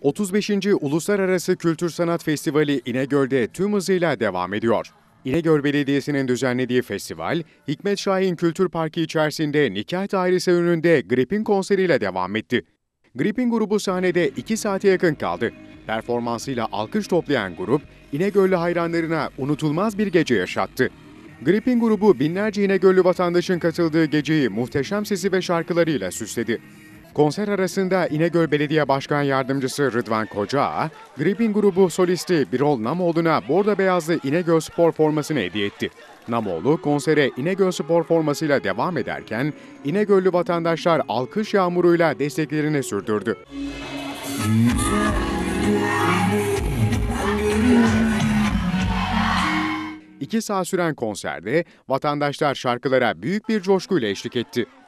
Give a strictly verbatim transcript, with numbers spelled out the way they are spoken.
otuz beşinci. Uluslararası Kültür Sanat Festivali İnegöl'de tüm hızıyla devam ediyor. İnegöl Belediyesi'nin düzenlediği festival, Hikmet Şahin Kültür Parkı içerisinde Nikah Dairesi önünde Gripin konseriyle devam etti. Gripin grubu sahnede iki saate yakın kaldı. Performansıyla alkış toplayan grup, İnegöllü hayranlarına unutulmaz bir gece yaşattı. Gripin grubu binlerce İnegöllü vatandaşın katıldığı geceyi muhteşem sesi ve şarkılarıyla süsledi. Konser arasında İnegöl Belediye Başkan Yardımcısı Rıdvan Kocaağ, Gripin grubu solisti Birol Namoğlu'na bordo beyazlı İnegöl spor formasını hediye etti. Namoğlu konsere İnegöl spor formasıyla devam ederken İnegöllü vatandaşlar alkış yağmuruyla desteklerini sürdürdü. İki saat süren konserde vatandaşlar şarkılara büyük bir coşkuyla eşlik etti.